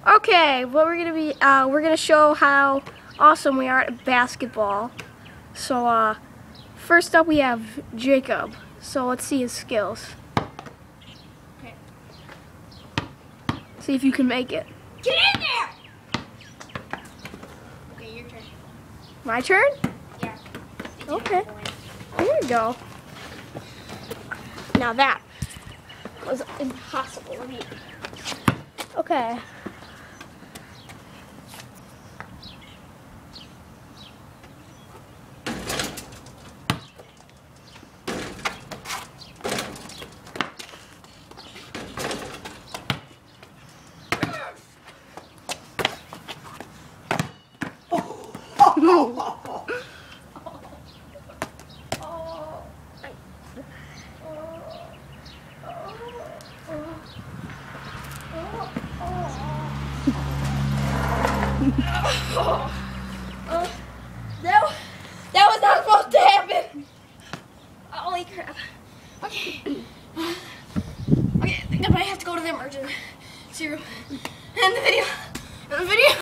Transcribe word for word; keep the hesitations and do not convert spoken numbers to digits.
Okay, what we're gonna be, uh, we're gonna show how awesome we are at basketball. So, uh, first up we have Jacob. So let's see his skills. Okay. See if you can make it. Get in there! Okay, your turn. My turn? Yeah. Okay. Here we go. Now that was impossible to beat. Okay. uh, that, that was not supposed to happen. Holy crap. Okay. Okay, I think I might have to go to the emergency room. End the video. End the video.